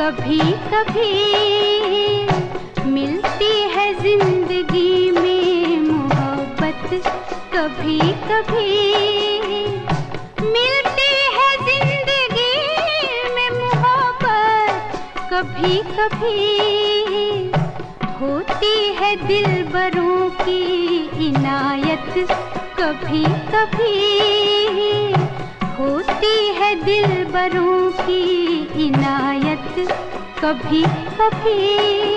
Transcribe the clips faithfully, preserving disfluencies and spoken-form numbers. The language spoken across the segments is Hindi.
कभी कभी मिलती है जिंदगी में मोहब्बत, कभी कभी मिलती है जिंदगी में मोहब्बत, कभी कभी होती है दिलबरों की इनायत, कभी कभी होती है दिलबरों की इनायत, कभी कभी।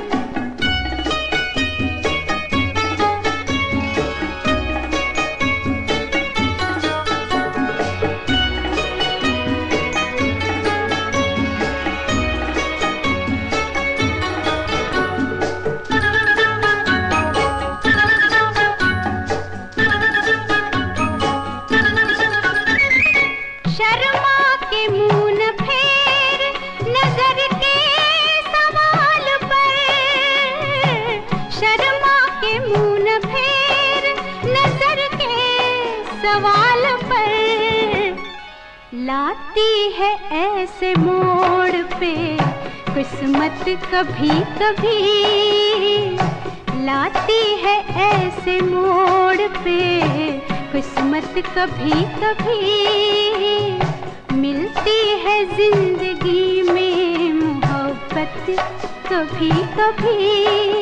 सवाल पर लाती है ऐसे मोड़ पे किस्मत, कभी कभी लाती है ऐसे मोड़ पे किस्मत, कभी कभी मिलती है जिंदगी में मोहब्बत, कभी कभी।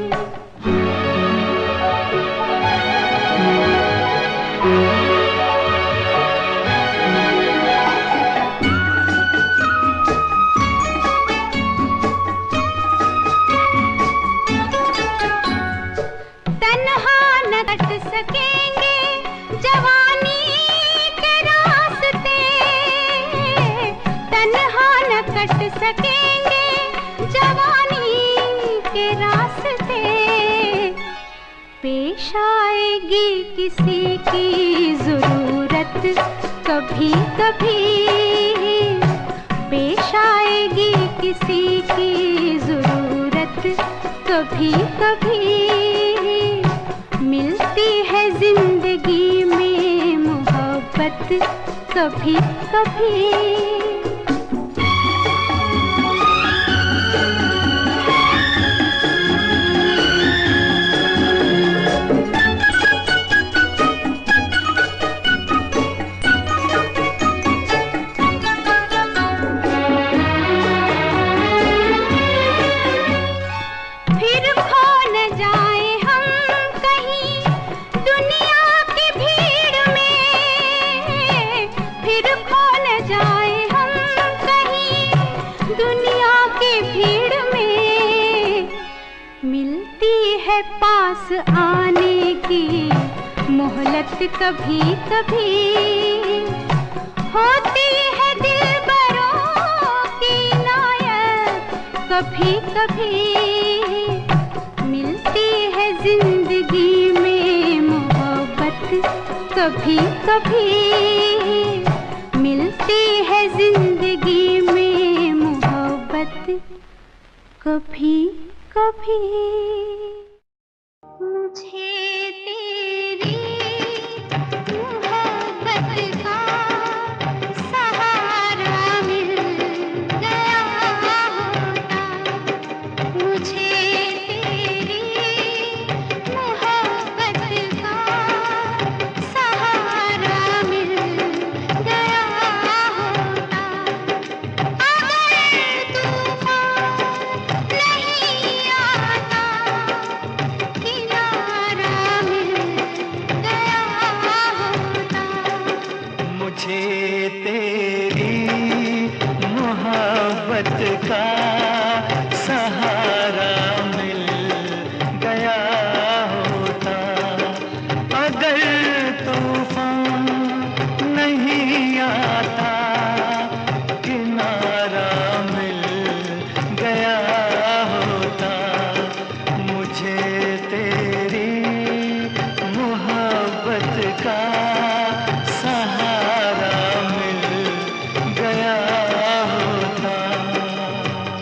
कट सकेंगे जवानी के रास्ते, पेश आएगी किसी की जरूरत, कभी कभी पेश आएगी किसी की जरूरत, कभी कभी मिलती है जिंदगी में मोहब्बत, कभी कभी। पास आने की मोहलत, कभी कभी होती है दिलबरों की इनायत, कभी कभी मिलती है जिंदगी में मोहब्बत, कभी कभी मिलती है जिंदगी में मोहब्बत, कभी कभी। मुझे तेरी मोहब्बत का सहारा मिल गया होता, मुझे तेरी मोहब्बत का सहारा मिल गया होता, अगर तूफान नहीं आता मुझे तेरी मोहब्बत का सहारा मिल गया होता, अगर तूफान नहीं आता किनारा मिल गया होता, मुझे तेरी मोहब्बत का सहारा मिल गया होता।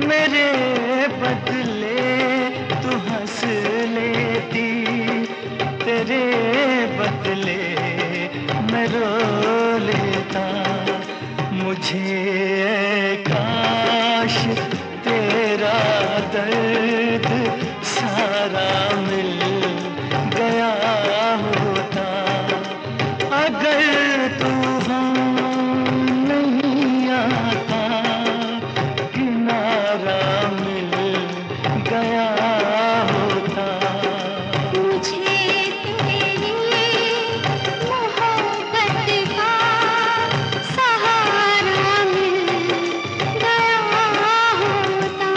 मेरे बदले तू हंस लेती, तेरे बदले मैं रो लेता। मुझे काश तेरा दर्द सारा मिल गया होता। अगर तूफान नहीं आता, किनारा मिल गया होता। मुझे तेरी मोहब्बत का सहारा मिल गया होता।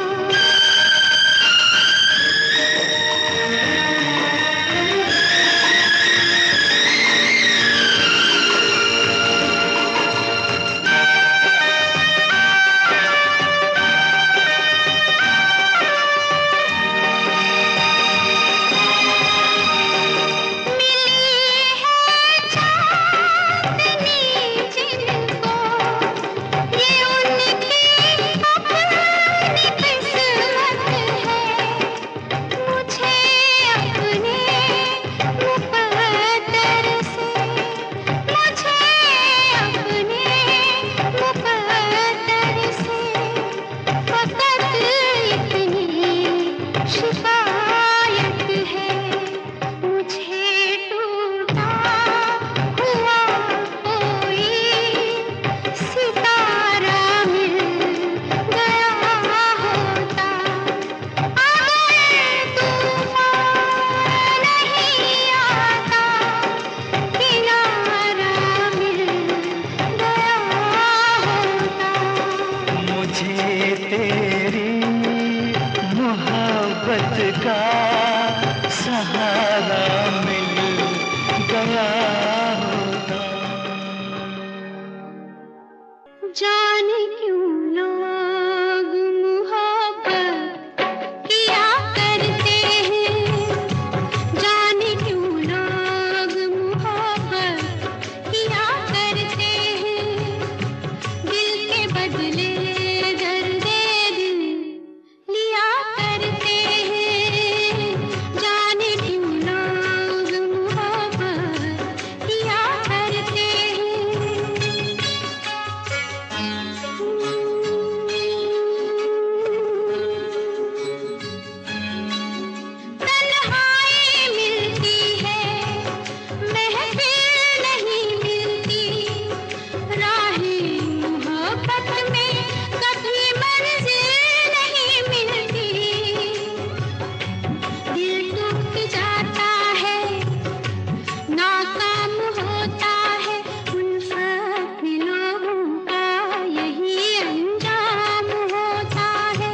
शिकायत है मुझे टूटा हुआ कोई सितारा मिल गया होता। अगर तूफान नहीं आता, किनारा मिल गया होता। मुझे तेरी मोहब्बत का सहारा मिल गया होता। जाने क्यों लोग मोहब्बत किया करते हैं, जाने क्यों लोग मोहब्बत किया करते हैं। दिल के बदले दर्द दिल लिया करते हैं। जाने क्यों लोग मोहब्बत किया करते तन्हाई मिलती है, महफिल नहीं मिलती। राहें मोहब्बत में कभी मंजिल नहीं मिलती। दिल टूट जाता है, नाकाम होता है। उल्फत में लोगों का यही अंजाम होता है।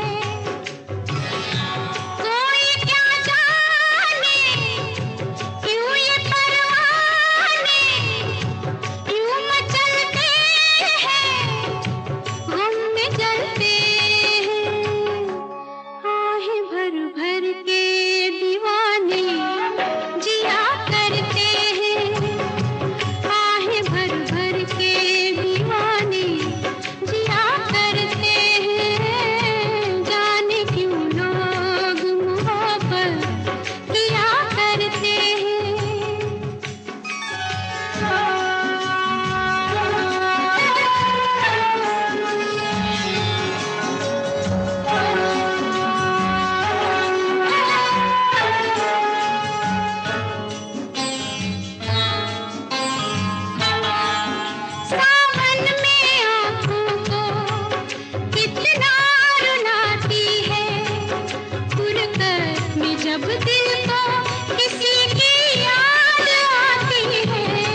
कोई क्या जाने क्यों ये परवाने क्यों मचलते हैं, गम में जलते हैं। आहें भर भर के दीवाने जिया करते हैं। आहें भर भर के दीवाने जिया करते हैं। जाने क्यों लोग मोहब्बत किया करते सावन में आँखों को कितना रुलाती है। फुरकत में जब दिल को किसी की याद आती है।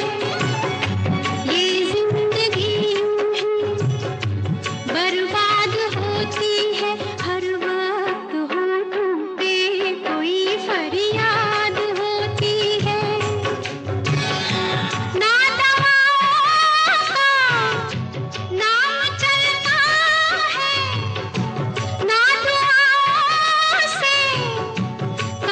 ये जिंदगी यूं ही बर्बाद होती है। हर वक्त होठों पे कोई फरियाद होती है। ना दवाओं का नाम चलता है, ना दुआओं से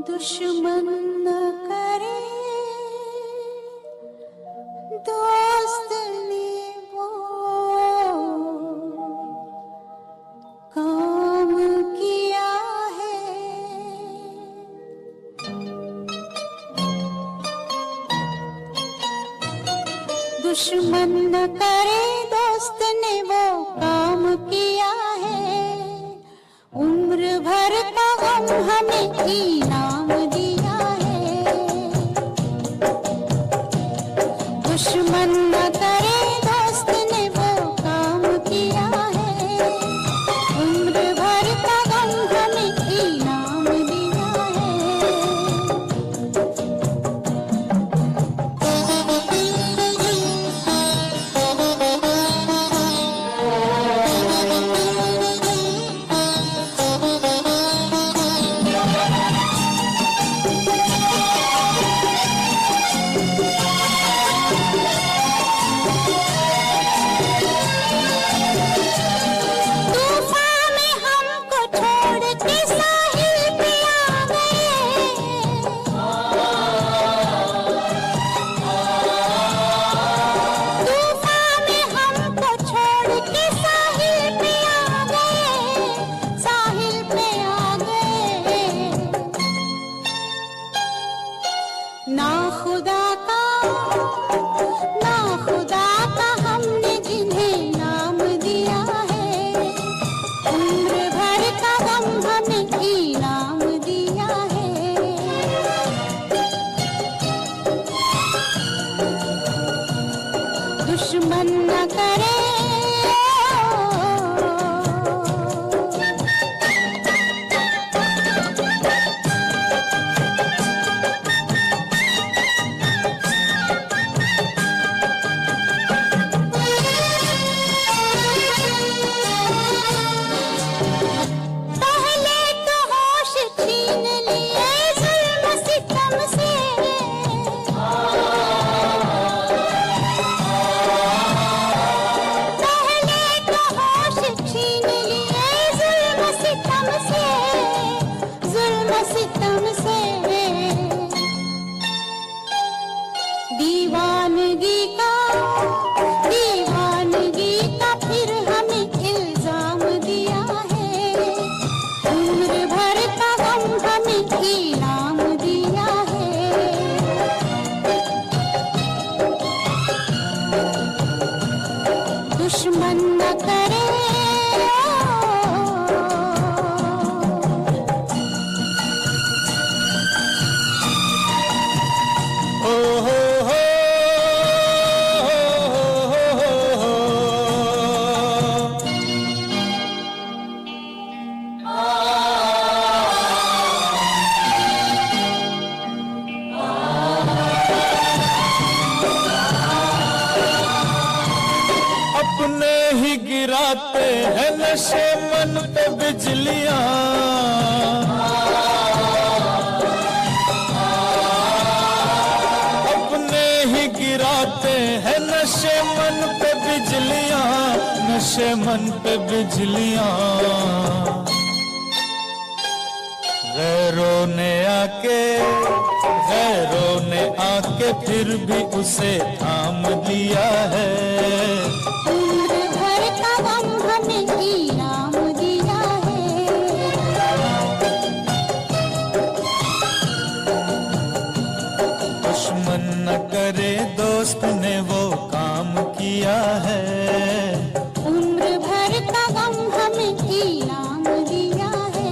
दुश्मन न करे दोस्त ने वो काम किया है। दुश्मन न करे दोस्त ने वो काम किया है। उम्र भर का गम हमें इनाम दिया है। दुश्मन न करे दोस्त ने वो काम किया है। उम्र भर का गम हमें इनाम दिया है। ना खुदा का ना खुदा का हमने जिन्हें नाम दिया है। उम्र भर का गम हमें इनाम दिया है। दुश्मन न करे दीवानगी का दीवानगी का फिर हमें इल्जाम दिया है। उम्र भर का गम हमें इनाम दिया है। दुश्मन न करे अपने ही गिराते हैं नशे मन पे बिजलियां। अपने ही गिराते हैं नशे मन पे बिजलियां, नशे मन पे बिजलियां। गैरों ने आके गैरों ने आके फिर भी उसे थाम दिया है। उम्र भर का गम हमें इनाम दिया है। दुश्मन न करे दोस्त ने वो काम किया है। उम्र भर का गम हमें इनाम दिया है।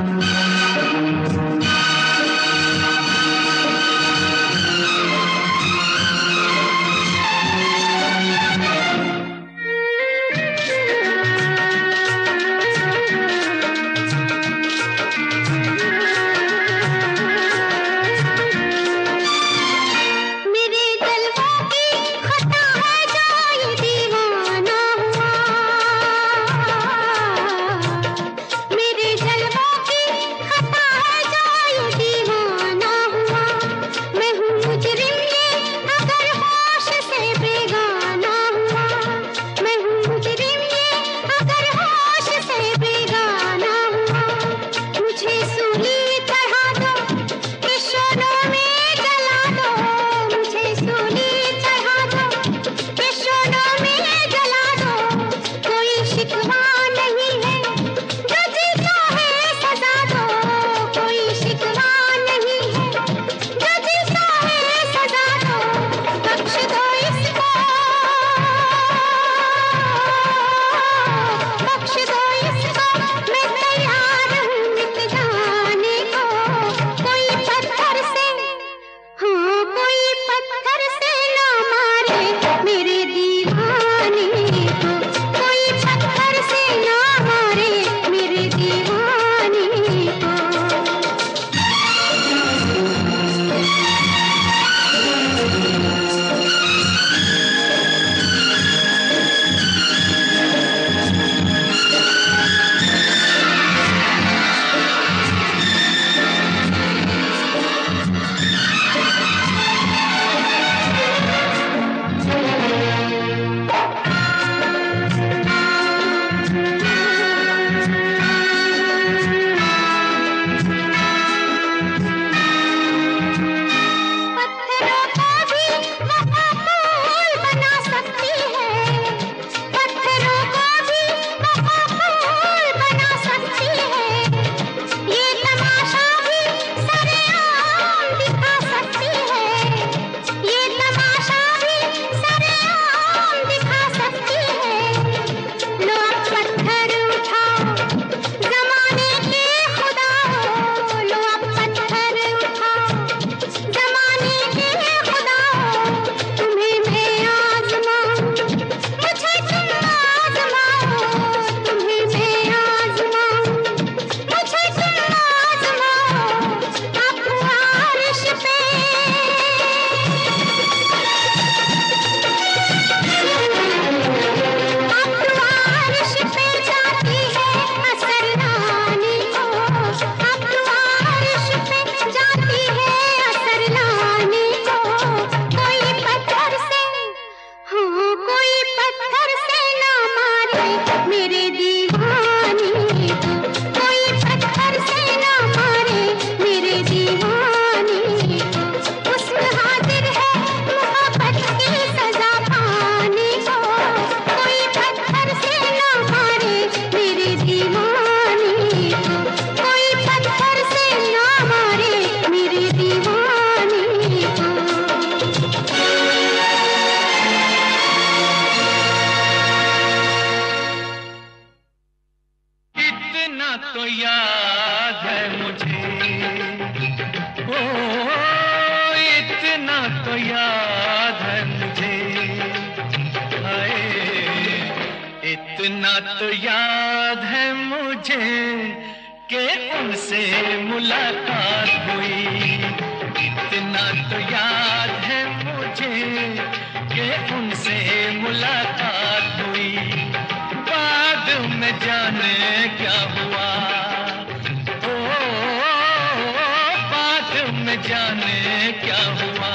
तो याद है मुझे कि उनसे मुलाकात हुई। इतना तो याद है मुझे कि उनसे मुलाकात हुई। बाद में जाने क्या हुआ, ओ बाद में जाने क्या हुआ,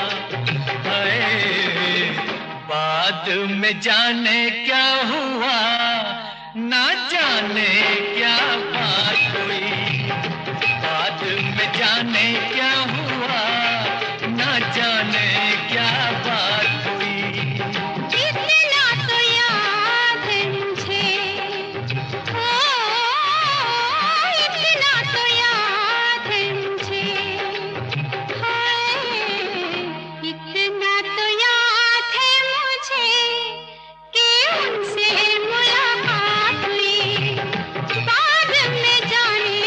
बाद में जाने क्या हुआ, ना जाने क्या बात हुई। बाद में जाने क्या हुआ, ना जाने क्या बात हुई। इतना तो याद है मुझे, ओ इतना तो याद है मुझे, हाय इतना तो याद है मुझे कि उनसे मुलाकात हुई। बाद में जाने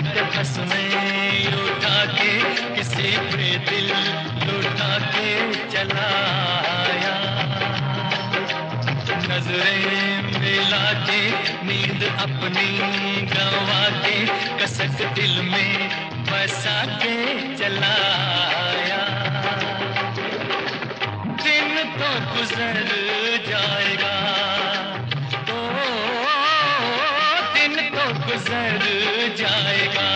करके बस में उठा के किसी पे दिल लुटा के चला आया। नजरें मिला के नींद अपनी गंवा के कसक दिल में बसा के चला आया। दिन तो गुजर जाएगा, ओ दिन तो गुजर जाएगा,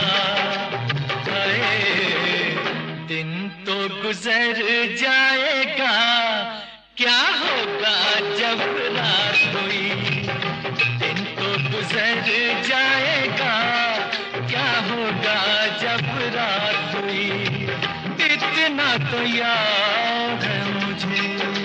दिन तो गुजर जाएगा, क्या होगा जब रात हुई। दिन तो गुजर जाएगा, क्या होगा जब रात हुई। इतना तो याद है मुझे।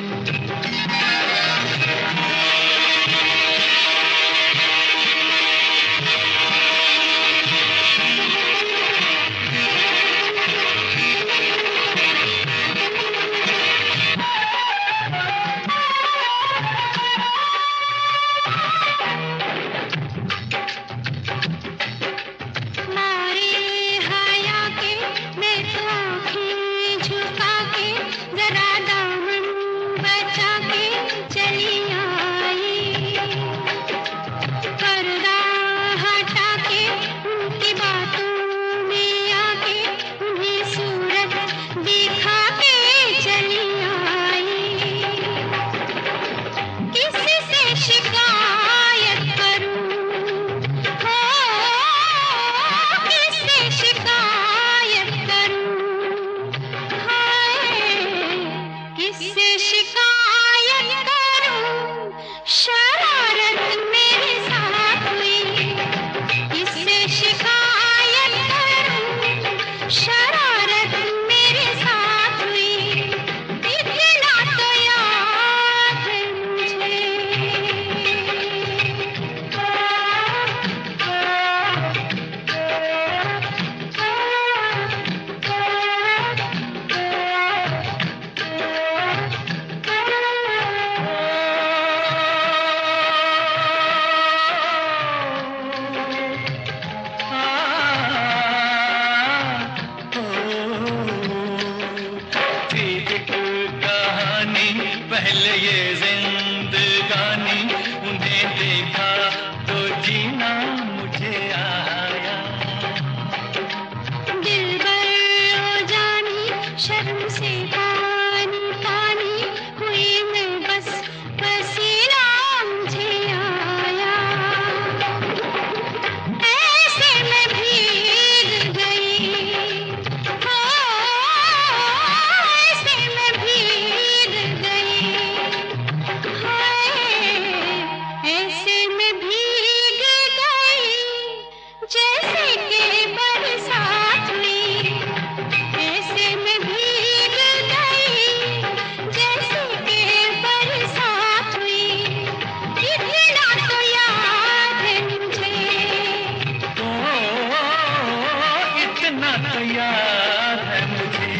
पहले ये जिंदगानी, उन्हें देखा तो जीना मुझे आया। दिलबर ओ जानी शर्म से पानी पानी हुई मैं, बस पसीना मुझे आया। ऐसे मैं भीग गई, हो ऐसे मैं भीग गई, ऐसे में भीग गई जैसे कि बरसात हुई। ऐसे में भीग गई जैसे कि बरसात हुई। इतना तो याद है मुझे, ओ इतना तो याद है मुझे,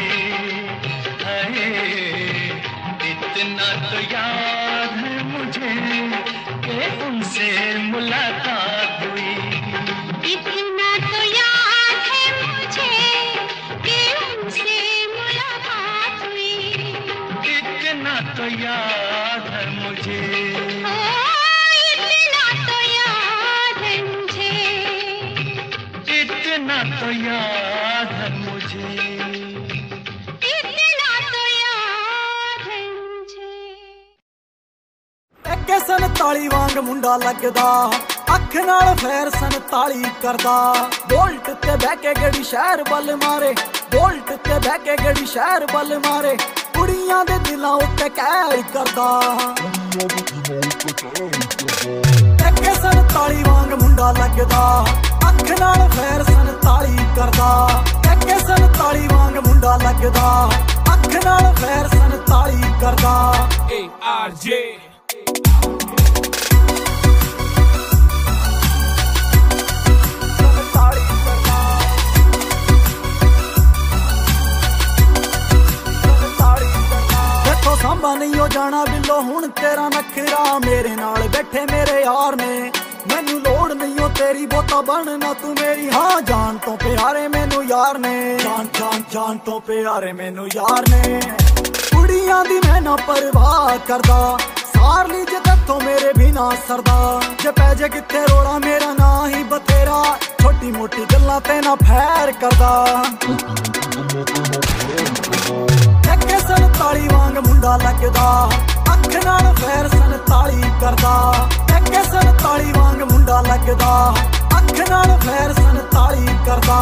इतना तो याद है मुझे कि उनसे मुलाकात हुई। इतना तो याद है मुझे कि उनसे मुलाकात हुई। इतना तो याद है मुझे, ओ, इतना तो याद है मुझे, इतना तो याद है मुझे, इतना तो याद है मुझे। के संताली वांग मुंडा लगदा, अख नाल फेर संताली करदा। बोल्ट ते बह के गड़ी शहर बल मारे, बोल्ट ते बह के गड़ी शहर बल मारे। कुड़ियां दे दिलां उत्ते कहर करदा, के संताली वांग मुंडा लगदा, अख नाल फेर संताली करदा। के संताली वांग मुंडा लगदा, अख नाल फेर संताली करदा। A R J सांबा नहीं हो जाना बिल्लो हुण तेरा नखरा, मेरे नाल बैठे मेरे यार ने। मैनू लोड़ नहीं हो तेरी बोता बनना तू मेरी। हाँ जान तो प्यारे मैनू यार ने, जान जान जान तो प्यारे मैनू यार ने। कुड़ियां दी मैं ना परवाह करदा, सार लीजे तत्थों मेरे बिना सरदा। जे पैजे किथे रोड़ा मेरा ना ही बतेरा, छोटी मोटी गल्लां ते ना फैर करदा। एके संताली वांग मुंडा लगदा, अख नाल फैर संताली करदा। एके संताली वांग मुंडा लगदा, अख नाल फैर संताली करदा।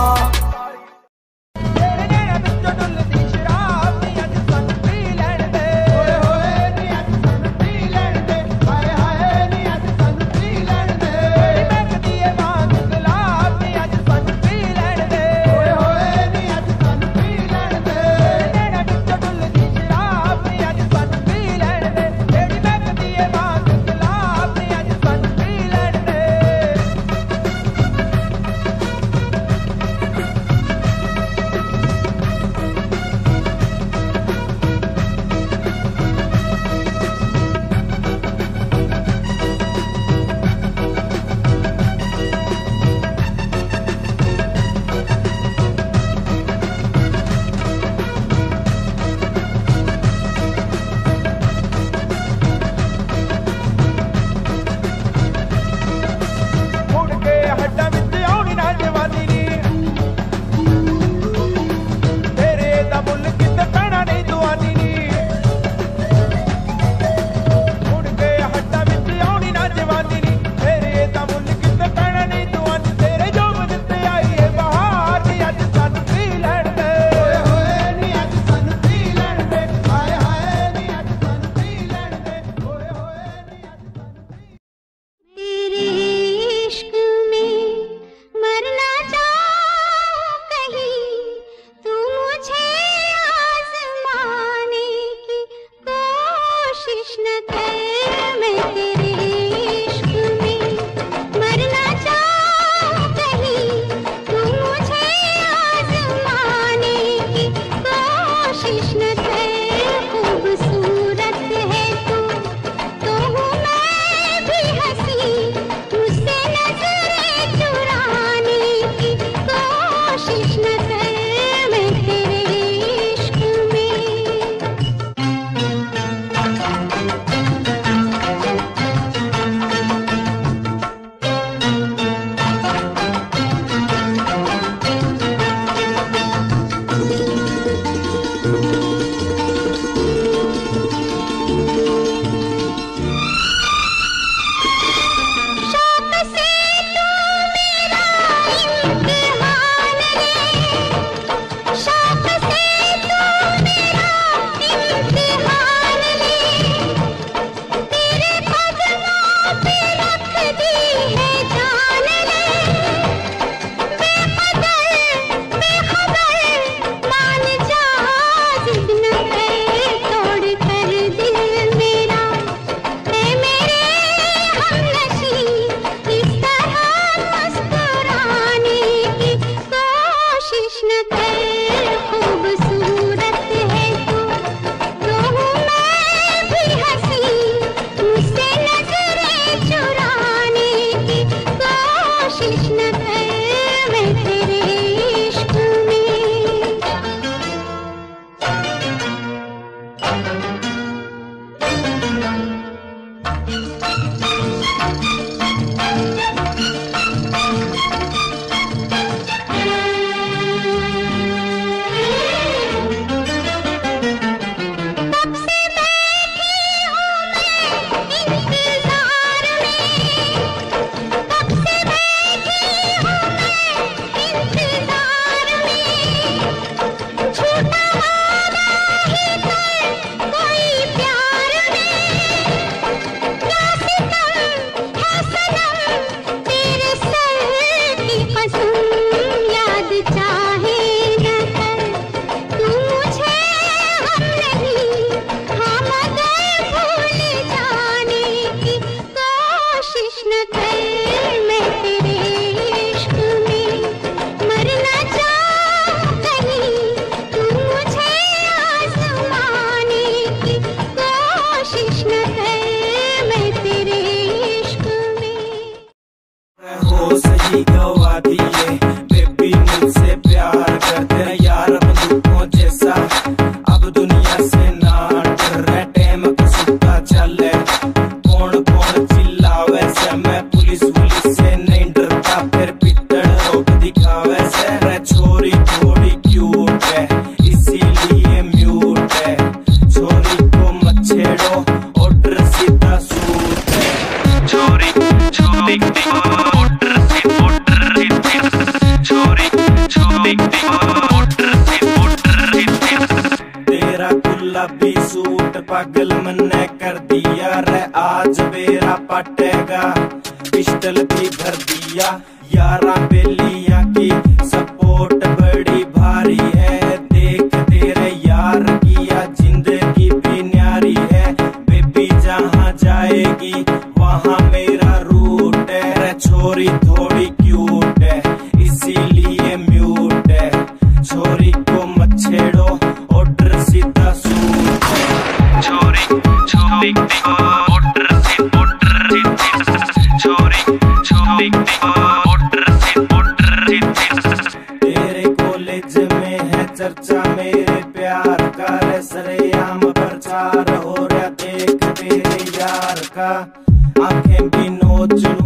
Jose वैसे रे छोरी थोड़ी क्यूट है इसीलिए म्यूट है। छोरी को मत छेड़ो ऑर्डर सीधा सूट है। छोरी छोरी ऑर्डर से ऑर्डर छोरी छोरी ऑर्डर से ऑर्डर तेरा गुलाबी सूट पागल मन्ने कर दिया रे आज बेरा पटेगा पिस्टल भी भर दिया। यारा बेलिया की सपोर्ट बड़ी भारी है देख तेरे यार की या जिंदगी भी न्यारी है। बेबी जहाँ जाएगी वहाँ मेरा रूट है रे छोरी थोड़ी क्यूट है इसीलिए म्यूट है। छोरी को मत छेड़ो ऑर्डर सीधा सूट है। छोरी छोरी ऑर्डर से ऑर्डर छोरी छोरी ऑर्डर से ऑर्डर तेरे कॉलेज में है चर्चा मेरे प्यार का रे सरेआम प्रचार हो रहा देख तेरे यार का आंखें भी नोच लूं।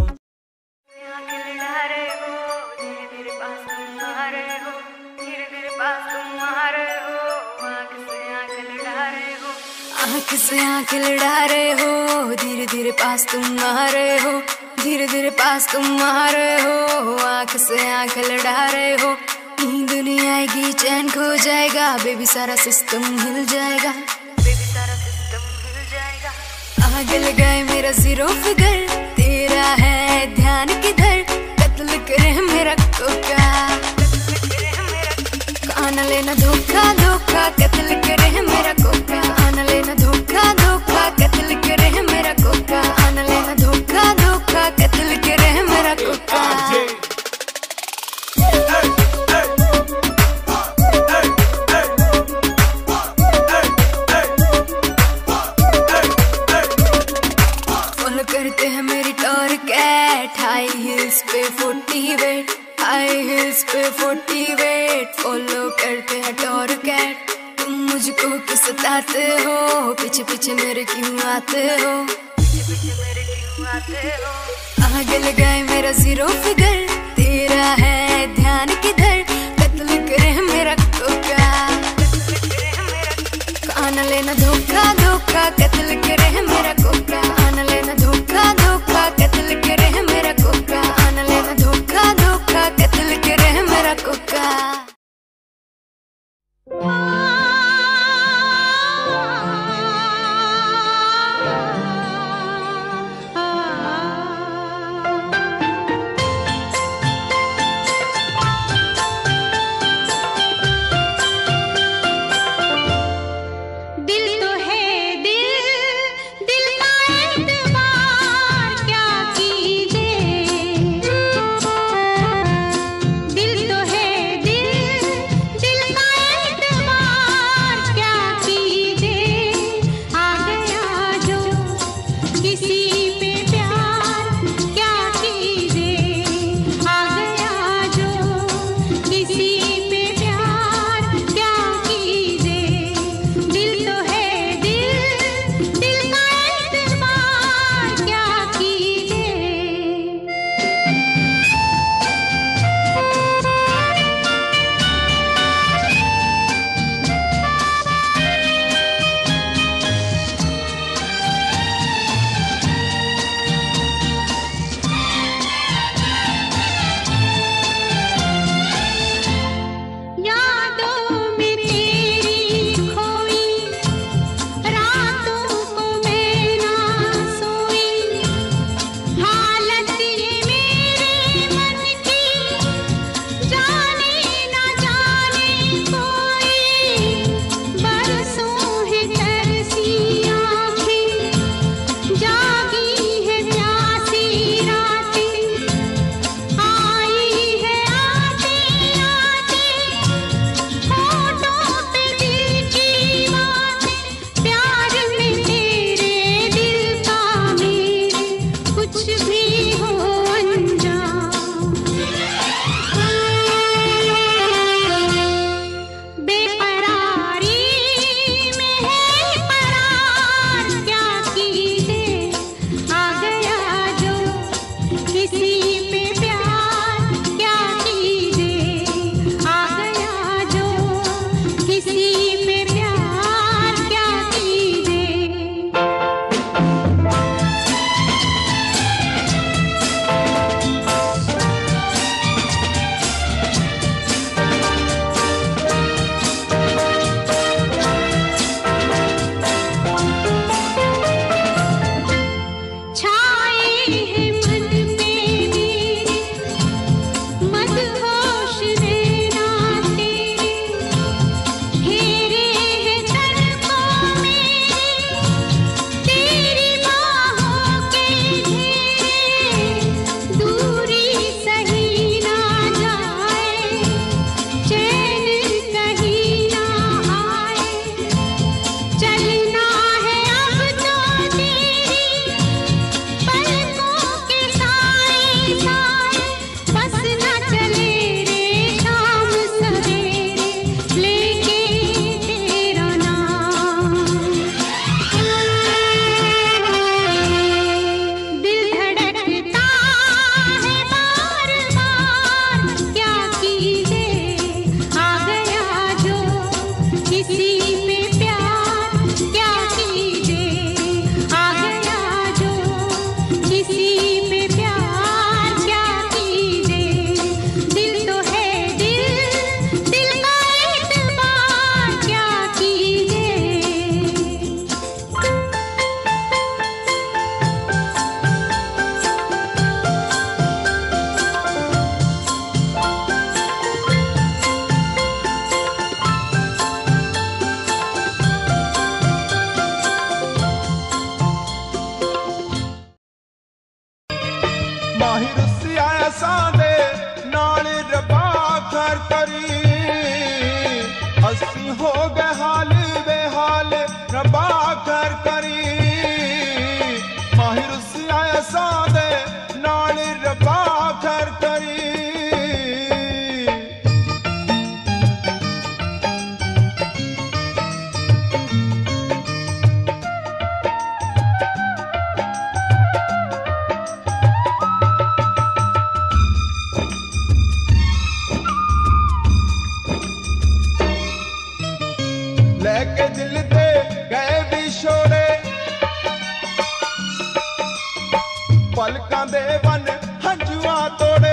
आँख से आँख लड़ा रहे हो धीरे धीरे पास तुम आ रहे हो धीरे धीरे पास तुम आ रहे हो। आँख से आँख लड़ा रहे हो नींद नहीं आएगी चैन खो जाएगा बेबी सारा सिस्टम हिल जाएगा बेबी सारा सिस्टम हिल जाएगा। आग लगाए मेरा जीरो फिगर तेरा है ध्यान किधर कत्ल करे मेरा कोका कान लेना धोखा धोखा कत्ल करे मेरा कोका कान लेना धोखा धोखा कत्ल करे मेरा कोका कान लेना धोखा धोखा कत्ल करे मेरा कोका। फॉलो करते हैं मेरी टॉर कैट हाई हिल्स पे फोर्टी वेट हाई हिल्स पे फोर्टी वेट फॉलो करते हैं टॉर कैट। तुम मुझको किस सताते हो पीछे पीछे मेरे क्यों आते हो पीछे पीछे मेरे क्यों आते हो। आग लगाए मेरा जीरो फिगर तेरा है ध्यान किधर कत्ल करे मेरा कोका कान लेना धोखा धोखा कत्ल करे मेरा कोका कान लेना धोखा धोखा कत्ल करे मेरा कोका कान लेना धोखा धोखा कत्ल करे मेरा कोका। दिल तो है दिल माही रुसिया सादे नाल रबा खैर करी अस्सी हो गए हाल बेहाल रबा खैर करी माही रुसिया सादे नाल रबा खैर करी लेके दिल दे गए विछोड़े पलकां दे वन हंजुआ तोड़े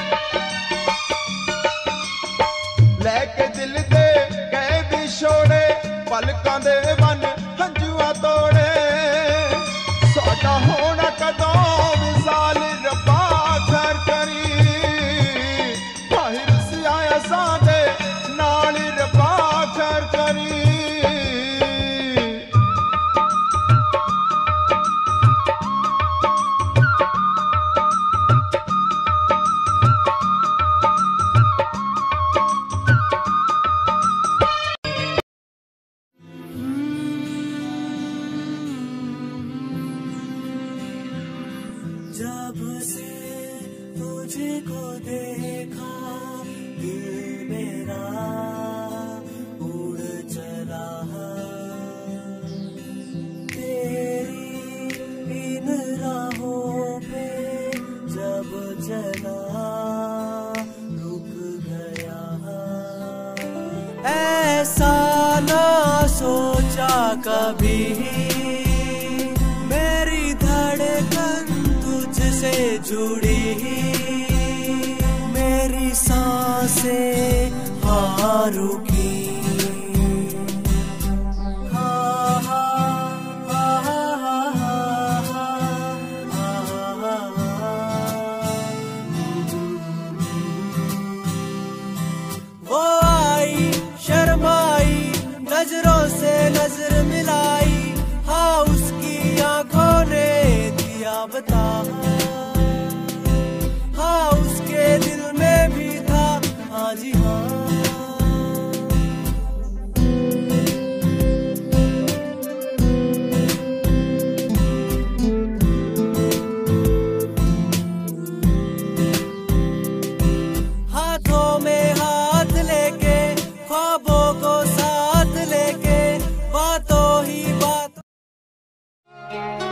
लेके दिल दे गए विछोड़े पलकां दे वन हंजुआ तोड़े साडा होना कदों विसाल रब्बा खैर करी माहिर सिया सादे नाल रब्बा खैर करी जब से तुझको देखा दिल मेरा उड़ चला तेरी इन राहों पे जब चला रुक गया ऐसा ना सोचा कभी मेरी धड़कन तुझसे जुड़ी मेरी सांसें हाँ रुकी हाँ हाँ हाँ हाँ हाँ वो आई शर्माई नजरों से नजर मिलाई हाँ उसकी आंखों ने दिया बता हाँ उसके दिल में भी था हाँ जी हाँ हाथों में हाथ लेके ख्वाबों को साथ लेके बातों ही बात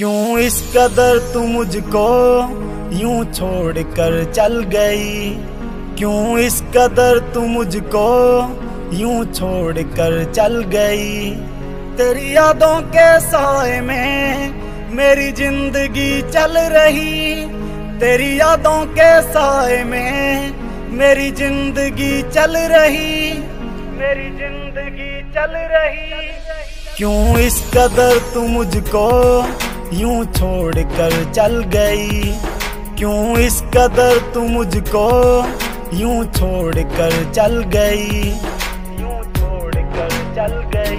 क्यों इस कदर तू मुझको यूं छोड़ कर चल गई, क्यों इस कदर तू मुझको यूं छोड़ कर चल गई। तेरी यादों के साए में मेरी जिंदगी चल रही, तेरी यादों के साए में मेरी जिंदगी चल रही, मेरी जिंदगी चल रही। क्यों इस कदर तू मुझको यूं छोड़ कर चल गई, क्यों इस कदर तू मुझको यूं छोड़ कर चल गई, यूं छोड़ कर चल गई।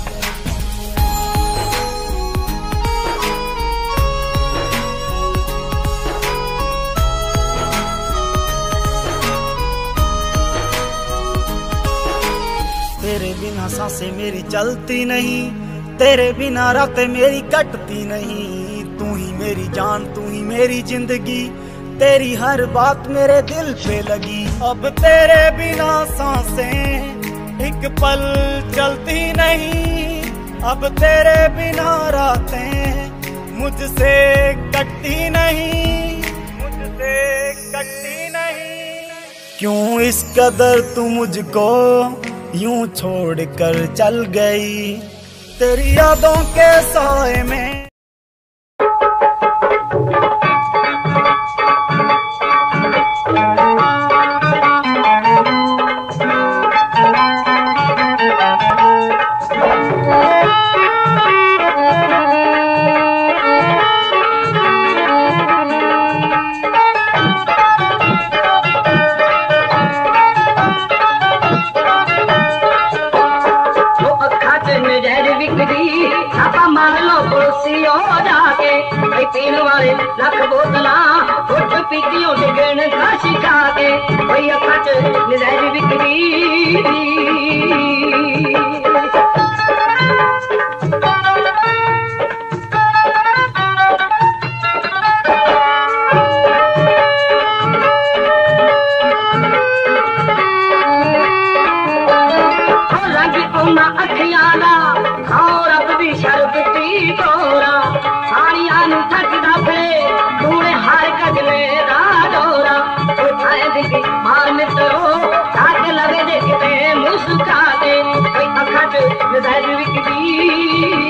तेरे बिना सांसें मेरी चलती नहीं, तेरे बिना रातें मेरी कटती नहीं। तू ही मेरी जान, तू ही मेरी जिंदगी, तेरी हर बात मेरे दिल पे लगी। अब तेरे बिना सांसें एक पल चलती नहीं, अब तेरे बिना रातें मुझसे कटती नहीं, मुझसे कटती नहीं। क्यों इस कदर तू मुझको यूं छोड़ कर चल गई, तेरी यादों के साए में। लख बोतला उठ पीतियों डिगण खासी खा के कोई अखच नजर बिकरी। रंग उन्ना अखियाला और अब भी शरबती तोरा साड़ियां नु थकदा पे तूने हर गजले दा डोरा उठाए दिखी मान तो ताक लगे देखते मुस्का दे कोई अखट नजर विकदी।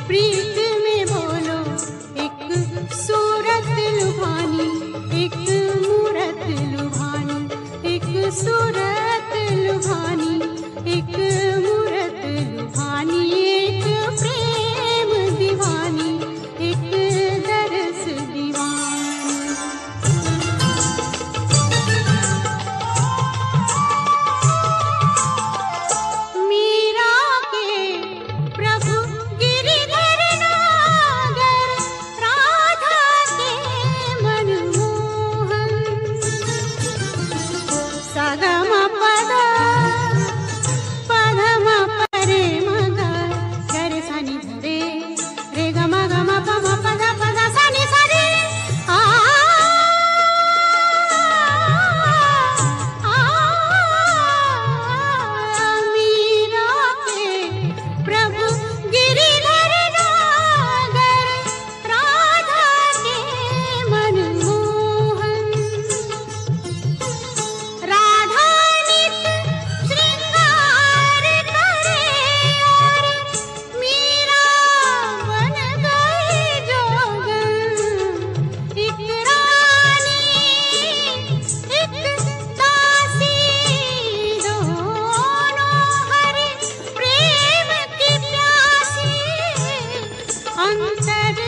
प्रीत में बोलो एक सूरत लुभानी, एक मूरत लुभानी, एक सूरत लुभानी, एक मूरत लुभानी, एक प्रेम दीवानी, एक दरस दीवानी। मीरा के प्रभु गिरिधर नागर, राधा के मनमोहन, सगम पद पधम परे मग गरे सनि धरे रे गम गम पम पद पद सनि सरे आ आ मीरा के प्रभु गिरिधर नागर, राधा के मनमोहन, राधा नित श्रृंगार करे और मीरा बन गई जोगन। एक रानी एक दासी, दोनों हरि प्रेम की प्यासी, अंतर